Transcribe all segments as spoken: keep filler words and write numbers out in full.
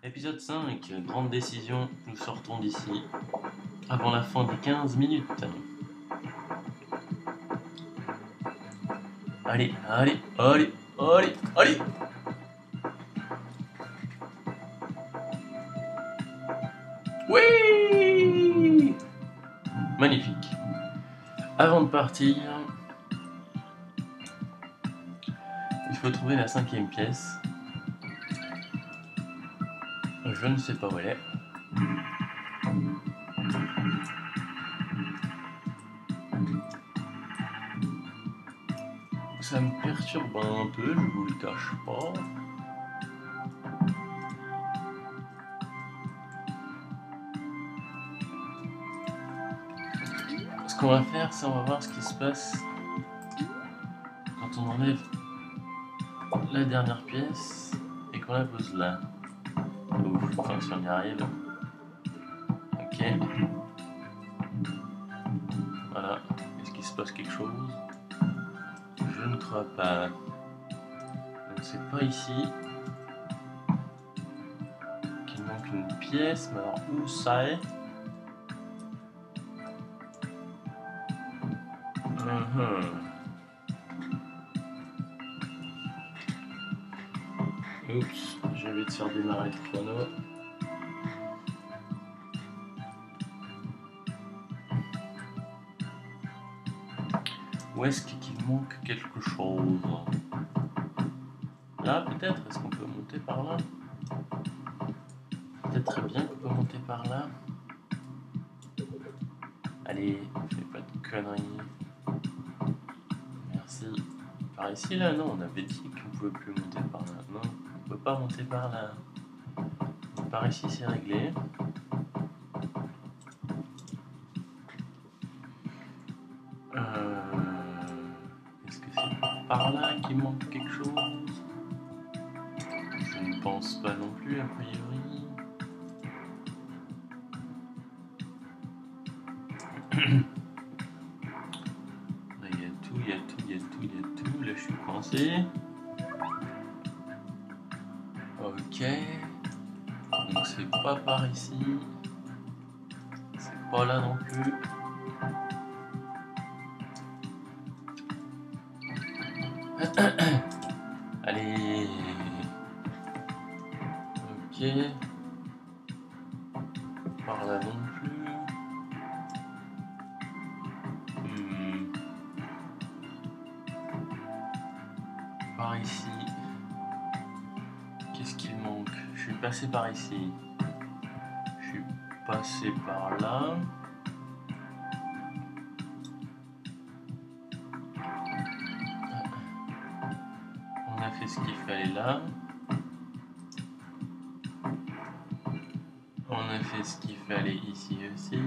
Épisode cinq, grande décision, nous sortons d'ici avant la fin des quinze minutes. Allez, allez, allez, allez, allez. Oui. Magnifique. Avant de partir, il faut trouver la cinquième pièce. Je ne sais pas où elle est. Ça me perturbe un peu, je vous le cache pas. Ce qu'on va faire, c'est on va voir ce qui se passe quand on enlève la dernière pièce et qu'on la pose là. Ouf, enfin si on y arrive. Ok. Voilà. Est-ce qu'il se passe quelque chose? Je ne crois pas. Donc c'est pas ici qu'il manque une pièce, mais alors où ça est? uh-huh. Oups, je vais te faire démarrer le chrono. Où est-ce qu'il manque quelque chose? Là peut-être? Est-ce qu'on peut monter par là? Peut-être bien qu'on peut monter par là. Allez, fais pas de conneries. Merci. Par ici là, non, on avait dit qu'on pouvait plus monter par là. Non, on peut pas monter par là. Par ici c'est réglé. Euh... Est-ce que c'est par là qu'il manque quelque chose? Je ne pense pas non plus, a priori. Là, il y a tout, il y a tout, il y a tout, il y a tout. Là, je suis coincé. Ok. Donc, c'est pas par ici. C'est pas là non plus. Allez. Ok. Par là non plus. Hmm. Par ici. Qu'est-ce qu'il manque? Je suis passé par ici. Je suis passé par là. On a fait ce qu'il fallait là. On a fait ce qu'il fallait ici aussi.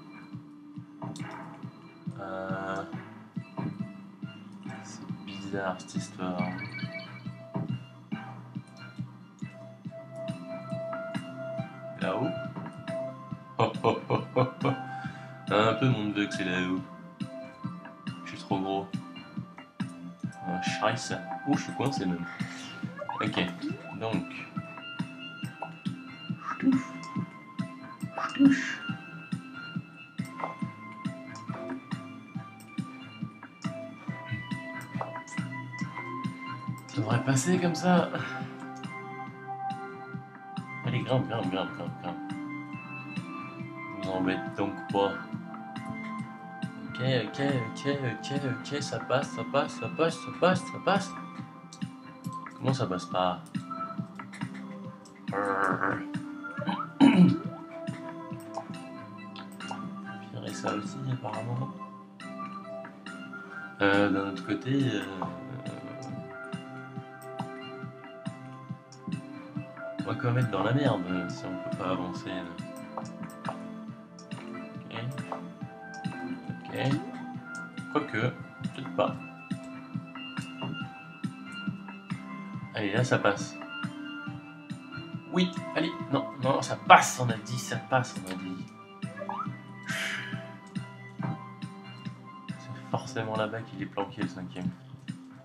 Euh... C'est bizarre cette histoire. Là-haut. Oh, oh, oh, oh, oh. Un peu mon neveu que c'est là-haut. Je suis trop gros. Un scheiße. Oh, je suis coincé même. Ok, donc. Je touche. Je touche. Ça devrait passer comme ça. Allez, grimpe, grimpe, grimpe, grimpe, grimpe. Ne vous embête donc pas. Ok, ok, ok, ok, ok, ça passe, ça passe, ça passe, ça passe, ça passe. Comment ça passe pas? Virer ça aussi apparemment. Euh, d'un autre côté, euh, on va quand même être dans la merde si on peut pas avancer. Là. Ok. Ok. Quoique, peut-être pas. Allez, là ça passe. Oui, allez, non, non, ça passe, on a dit, ça passe, on a dit. C'est forcément là-bas qu'il est planqué le cinquième.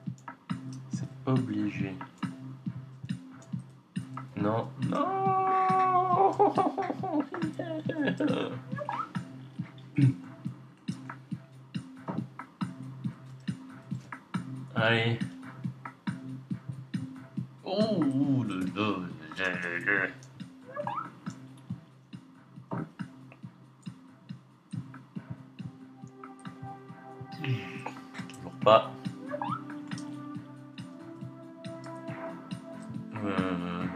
C'est obligé. Non, non. Allez. Oh, le, le, le, le. Toujours pas. Euh,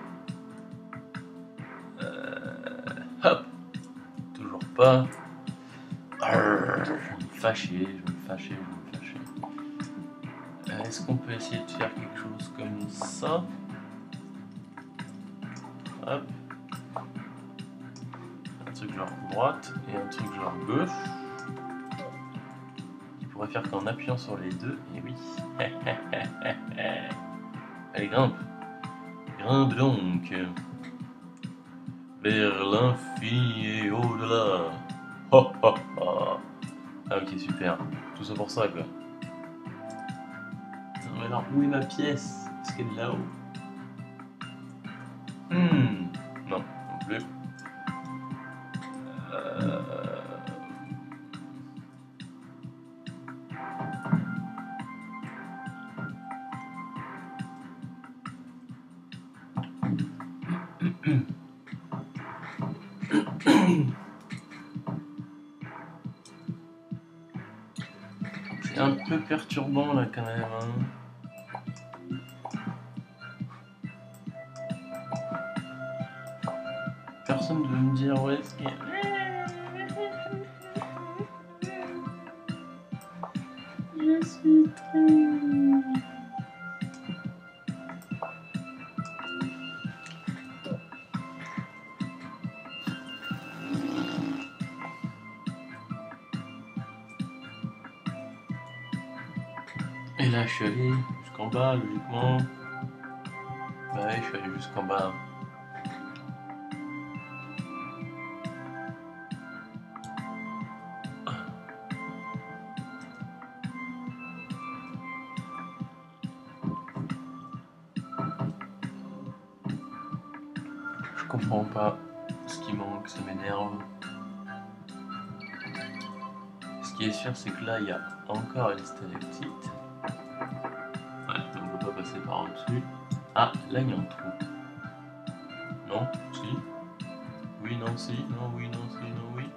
euh, hop. Toujours pas. Arrgh, je vais me fâcher, je vais me fâcher, je vais me fâcher. Euh, Est-ce qu'on peut essayer de faire quelque chose comme ça? Hop. Un truc genre droite et un truc genre gauche. Qui pourrait faire qu'en appuyant sur les deux, et oui. Allez, grimpe. Grimpe donc. Vers l'infini et au-delà. Oh, oh, oh. Ah ok, super. Tout ça pour ça, quoi. Non, mais alors, où est ma pièce? Est-ce qu'elle est là-haut? Hmm. Non, non plus. Euh... C'est un peu perturbant là quand même. Hein. Personne ne veut me dire où est-ce qu'il y a... Je suis triste. Et là je suis allé jusqu'en bas logiquement. Bah ouais, je suis allé jusqu'en bas. Je comprends pas ce qui manque, ça m'énerve. Ce qui est sûr, c'est que là, il y a encore une stalactite. Ouais, on ne peut pas passer par au-dessus. Ah, là, il y a un trou. Non, si. Oui, non, si. Non, oui, non, si, non, oui.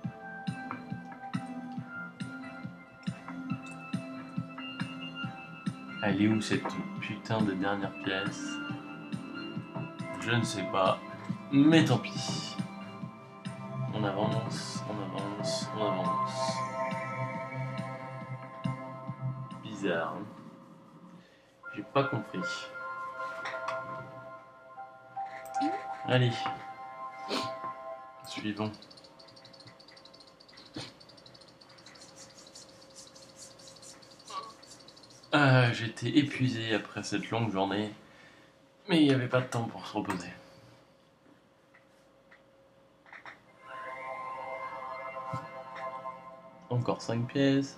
Elle est où cette putain de dernière pièce? Je ne sais pas. Mais tant pis. On avance, on avance, on avance. Bizarre. Hein. J'ai pas compris. Allez. Suivons. Euh, J'étais épuisé après cette longue journée, mais il n'y avait pas de temps pour se reposer. Encore cinq pièces.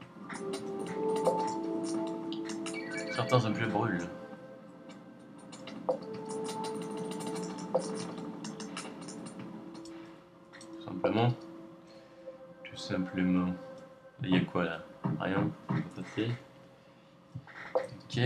Certains objets brûlent. Tout simplement. Tout simplement. Il y a quoi là? Rien. On va passer. Ok.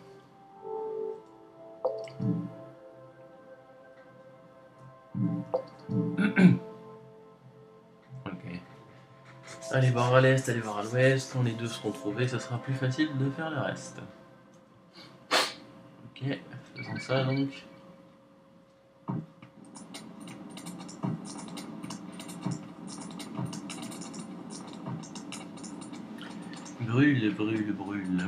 Ok. Allez voir à l'est, allez voir à l'ouest. Quand les deux seront trouvés, ça sera plus facile de faire le reste. Ok. Faisons ça donc. Brûle, brûle, brûle.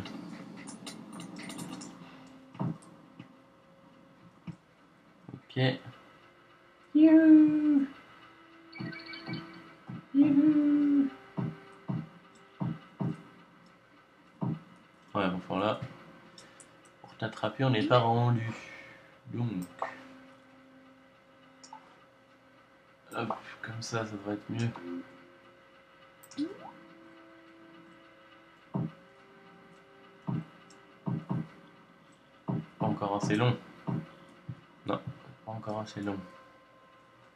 Ok. Youhou. Youhou. Ouais, enfin là, pour t'attraper, on n'est pas rendu. Donc, hop, comme ça, ça devrait être mieux. Pas encore assez long. Non, pas encore assez long.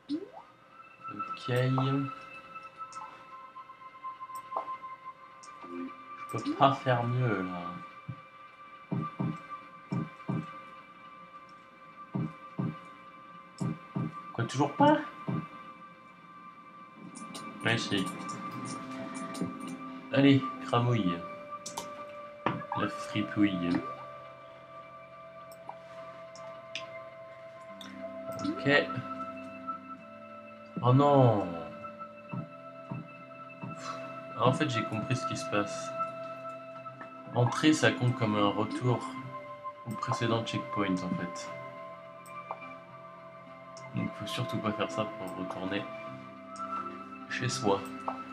Ok. Je peux pas faire mieux là. Quoi, toujours pas? Ouais, si. Allez, cramouille. La fripouille. Ok. Oh non. En fait, j'ai compris ce qui se passe. Entrer, ça compte comme un retour au précédent checkpoint, en fait. Donc, faut surtout pas faire ça pour retourner chez soi.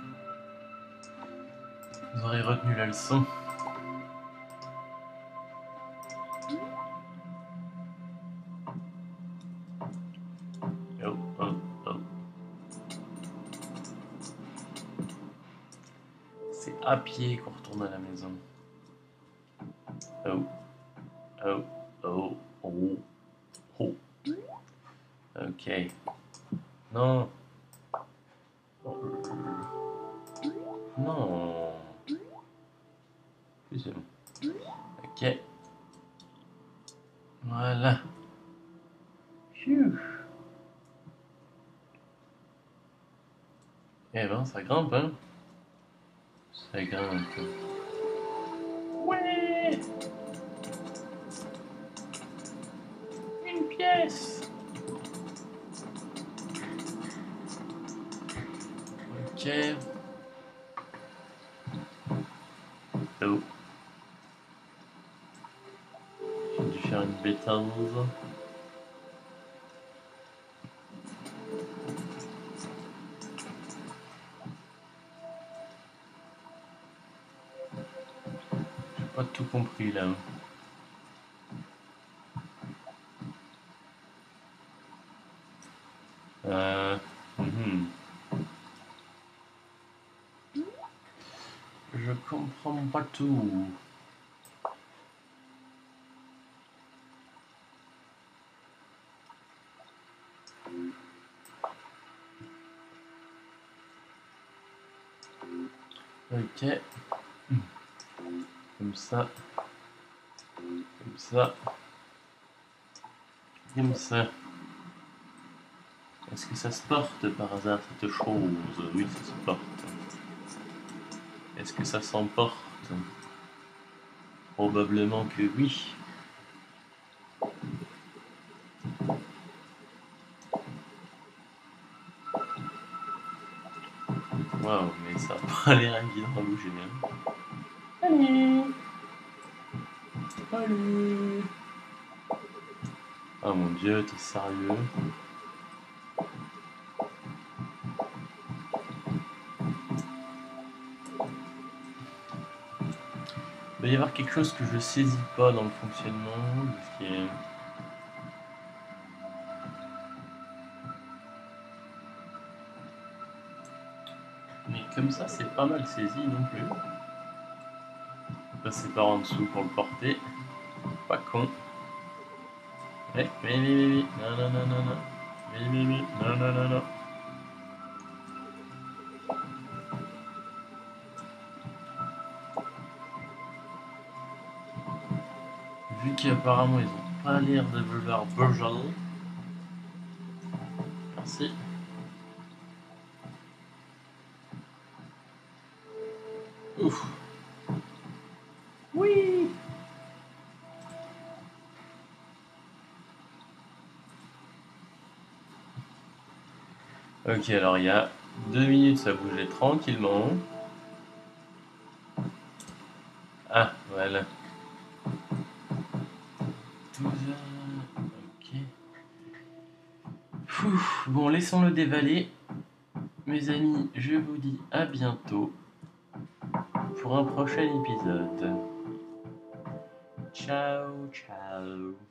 Vous aurez retenu la leçon. Oh, oh, oh. C'est à pied qu'on retourne à la maison. Oh, oh, oh, oh, oh. Ok. Non. Non. Plus c'est bon. Ok. Voilà. Phew. Eh ben, ça grimpe, hein. Ça grimpe. Ouais. Une pièce. Ok. Oh. J'ai dû faire une bêtise. J'ai pas tout compris là. Euh. Mm-hmm. Je comprends pas tout. Ok. Comme ça. Comme ça. Comme ça. Est-ce que ça se porte par hasard cette chose? Oui, ça se porte. Est-ce que ça s'emporte? Probablement que oui. Waouh, mais ça a pas l'air évident à bouger. Hein. Allez. Allez. Oh mon dieu, t'es sérieux? Il va y avoir quelque chose que je saisis pas dans le fonctionnement de ce qui est... Mais comme ça, c'est pas mal saisi non plus. Passer par en dessous pour le porter. Pas con. Oui, oui, oui, oui, oui. Non, non, non, non, non. Oui, oui, oui. Non, non, non, non. Vu qu'apparemment ils ont pas l'air de vouloir bouger. Merci. Ouf. Oui. Ok, alors il y a deux minutes, ça bougeait tranquillement. Ah, voilà. Ok. Ouf. Bon, laissons-le dévaler. Mes amis, je vous dis à bientôt pour un prochain épisode. Ciao, ciao.